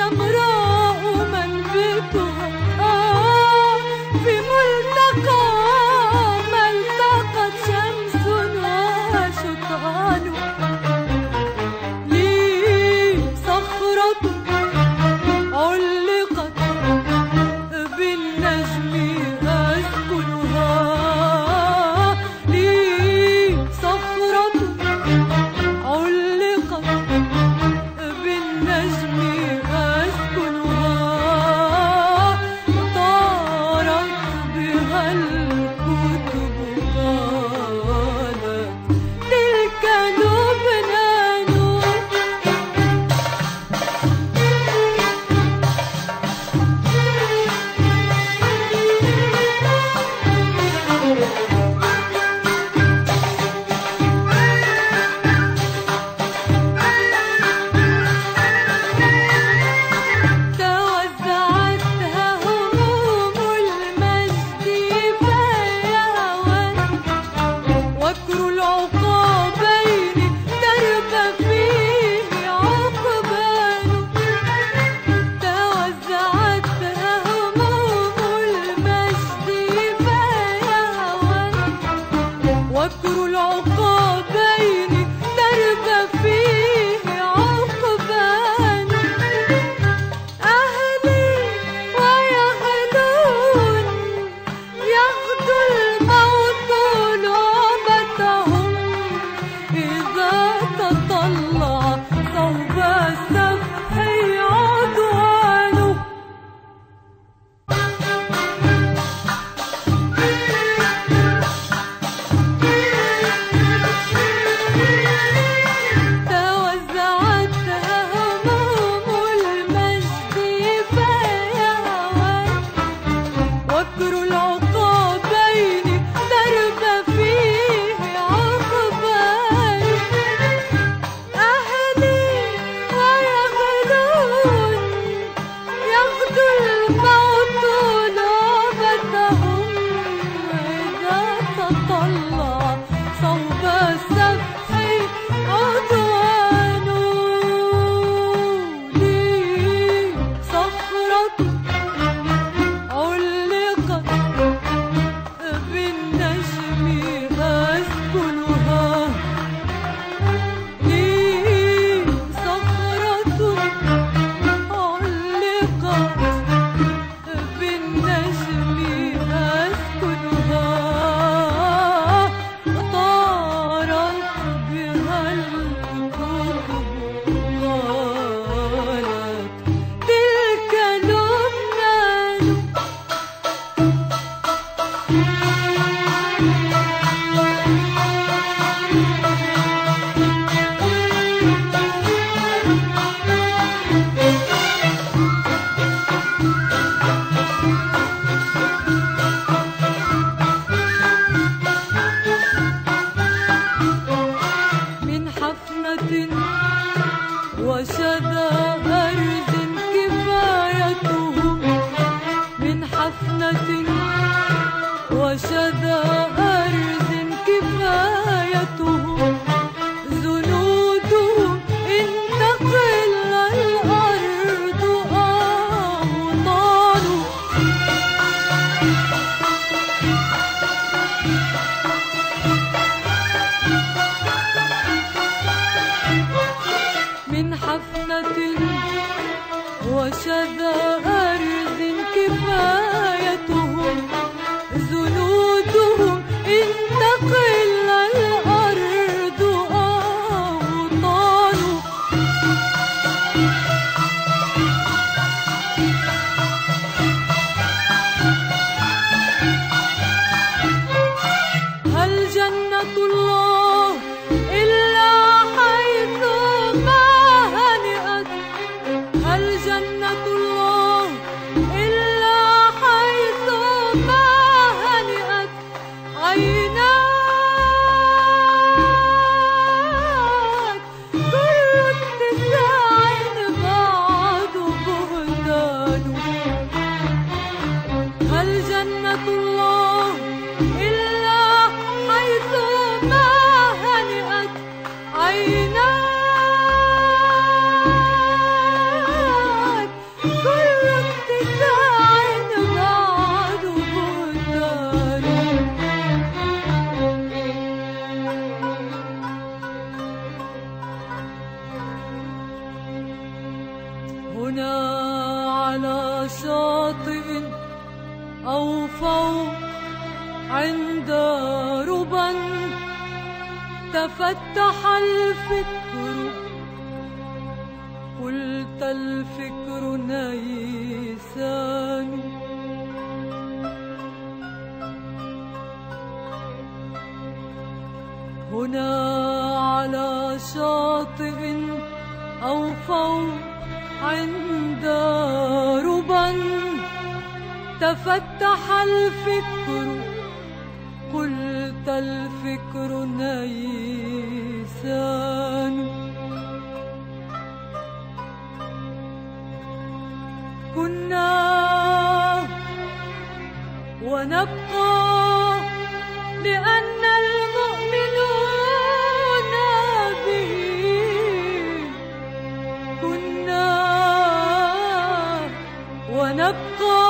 حمراء منبتها في ملتقى ما التقت شمس وشطآن. لي صخرة علقت بالنجم أسكنها. لي صخرة علقت بالنجم أسكنها. طارت بها الكتب قالت تلك لبنان. توزعتها هموم المجد فهي هوان. وكر العقابين درب فيه عقبان. توزعتها هموم المجد فهي هوان. وكر العقابين درب فيه عقبان. أهلي ويهلون يغدو الموت لعبتهم. إذا تطلع صوب السفح عدوانه. توزعتها هموم المجد فهي هوان. وكر العقابين درب فيه عقبان. أهلي ويغلون يغدو الموت لعبتهم. إذا تطلع صوب السفح عدوان. لي صخرة علقت بالنجم أسكنها. لي صخرة علقت بالنجم أسكنها. طارت بها الكتب قالت تلك لبنان. من حفنة وشذا أرز كفايتهم. من حفنة وشذا أرز كفايتهم. جنودهم إن تقل الأرض أوطانوا. من حفنة وشذا أرز كفايتهم. جنودهم إن تقل الأرض أوطانوا. هل جنة الله إلا حيث ما هنئت. هل جنة الله إلا كل اتساع بعده بهتان. هنا على شاطئ أو فوق عند ربا تفتح الفكر، قلت الفكر نيسان. هنا على شاطئ أو فوق عند ربا تفتح الفكر، قلت الفكر نيسان. كنا ونبقى لأن المؤمنون به. كنا ونبقى